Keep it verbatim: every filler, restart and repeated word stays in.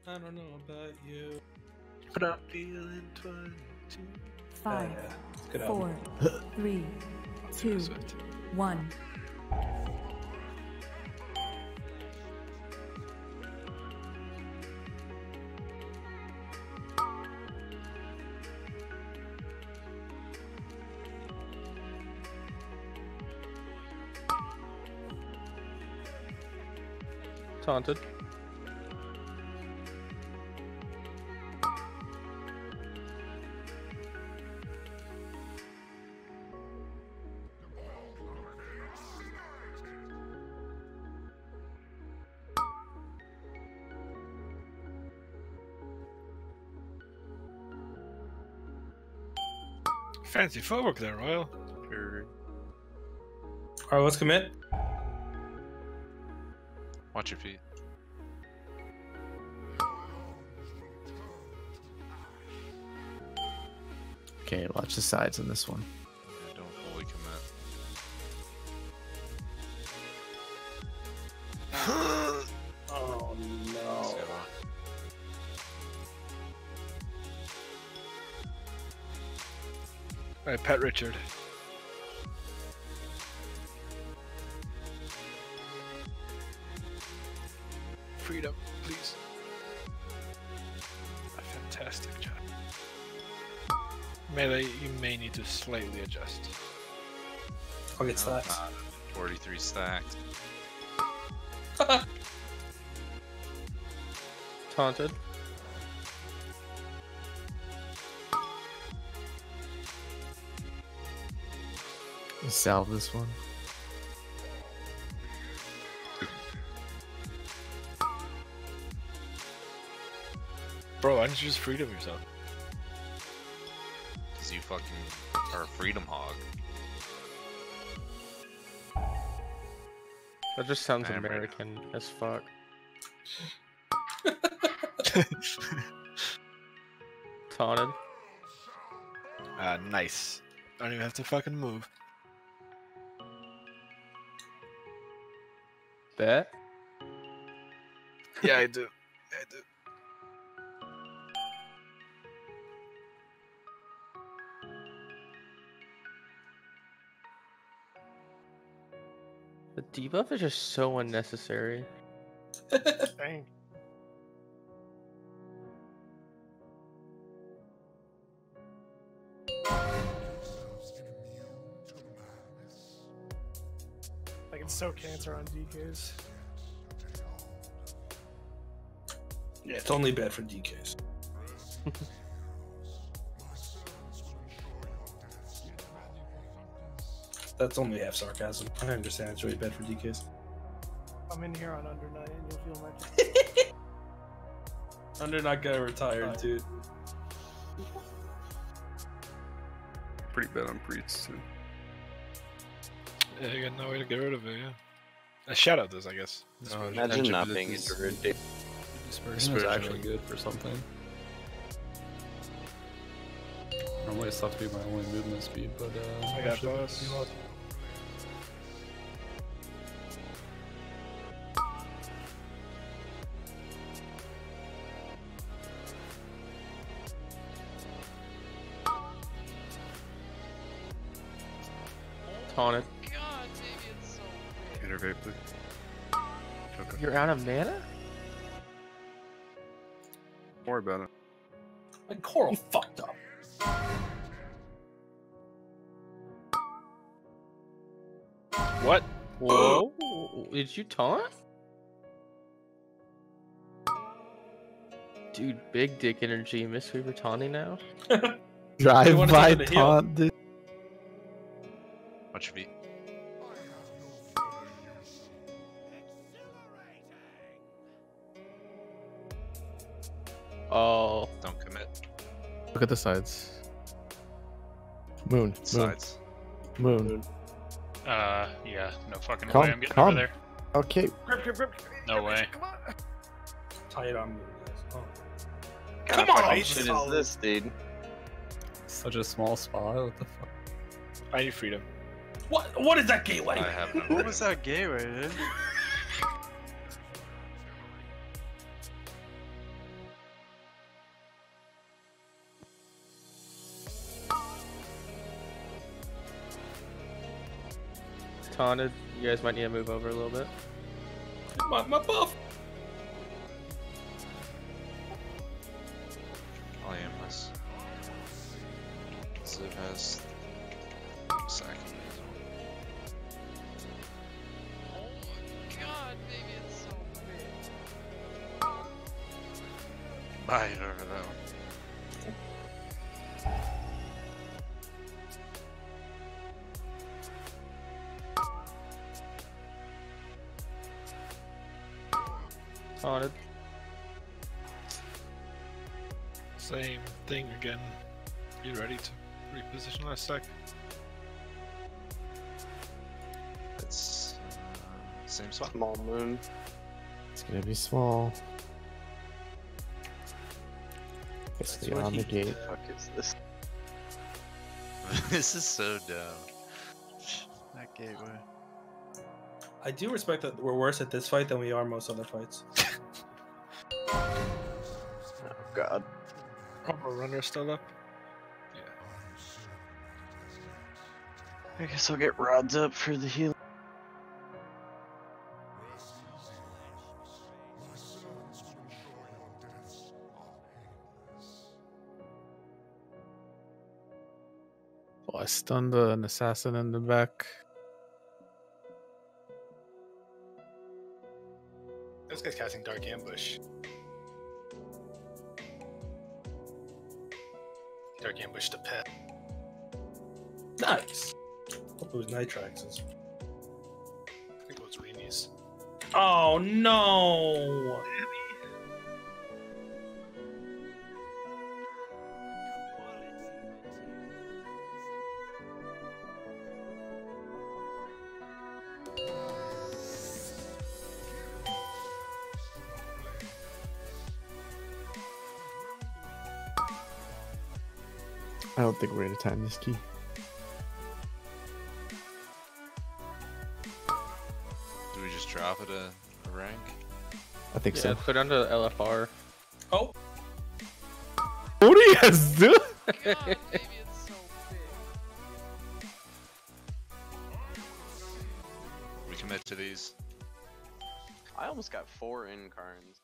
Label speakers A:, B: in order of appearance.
A: I don't know about you,
B: but I'm feeling twenty-two.
C: Five,
A: oh, yeah.
C: four, three, two, one.
D: Taunted.
B: Fancy footwork there, Royal.
A: Alright, let's commit.
E: Watch your feet.
F: Okay, watch the sides on this one.
E: Yeah, don't fully commit.
A: Oh no.
E: So,
B: Alright, Pet Richard. Freedom, please. A fantastic job. Melee, you may need to slightly adjust.
A: I'll get
E: no,
A: slapped.
E: not forty-three stacked.
D: Taunted.
F: Salve this one.
B: Bro, why didn't you just freedom yourself?
E: Because you fucking are a freedom hog.
D: That just sounds
E: I'm ready.
D: American as fuck. Taunted.
B: Ah, nice. I don't even have to fucking move.
D: Bet.
B: Yeah, I do. I do.
D: The debuff is just so unnecessary.
B: Dang.
G: I can soak cancer on D Ks.
A: Yeah, it's only bad for D Ks. That's only half sarcasm. I understand it's really bad for D Ks.
G: I'm in here on under night and you'll feel my
A: Under not gonna retire,
G: Right.
A: dude.
H: Pretty bad on Priest too.
B: Yeah, you got no way to get rid of it, yeah. A shadow does, I guess.
E: No,
I: Imagine
E: Friendship
I: not
E: is-
I: being
E: is-
I: introverted.
H: Dispersion is actually good for something. Normally it's thought to be my only movement speed, but uh,
B: I got boss.
D: Taunted.
J: God, David's so
H: Get her vape, please. Okay.
D: You're out of mana?
H: Don't worry about it.
A: My coral fucked up.
B: What?
D: Whoa. Did you taunt? Dude, big dick energy. Miss Weaver taunting now?
F: Drive
A: wanna
F: by
A: take it to heal.
F: taunt, dude.
E: Watch your feet.
D: Oh.
E: Don't commit.
F: Look at the sides. Moon. Moon.
E: Sides.
F: Moon.
K: Uh, yeah, no fucking
F: Come,
K: way I'm getting
F: come.
K: over there.
F: Okay.
G: grip, grip, grip.
K: No way.
G: Come on.
A: Tie it on me, guys. Oh.
G: Come
I: What
G: on,
I: shit is this, dude?
H: Such a small spot. What the fuck?
B: I need freedom.
A: What? What is that gateway?
E: I have no
I: What
E: idea.
I: was that gateway, dude?
D: taunted. You guys might need to move over a little bit.
A: My, my buff!
E: I am this. Ziv has second.
I: Oh my god, baby, it's so big.
E: Bye over that one.
D: Taunted.
B: Same thing again. You ready to reposition last stack?
E: It's uh, same spot.
J: Small moon.
F: It's gonna be small. It's
J: That's
F: the
J: what
F: on
J: he-
F: the gate.
J: Fuck is this?
E: This is so dumb.
J: That gateway.
A: I do respect that we're worse at this fight than we are most other fights.
J: Oh god.
B: Proper runner still up.
J: I guess I'll get rods up for the heal.
F: Oh, I stunned uh, an assassin in the back.
L: This guy's casting Dark Ambush. Dark Ambush to pet.
A: Nice. Hope it was Nitrax's.
L: I think it was Rini's.
A: Oh no!
F: I don't think we're gonna time this key.
E: Do we just drop it a, a rank?
F: I think
D: Yeah,
F: so.
D: put under L F R.
A: Oh!
F: What are you guys doing?
I: God, baby, it's so big.
E: We commit to these.
J: I almost got four incarns.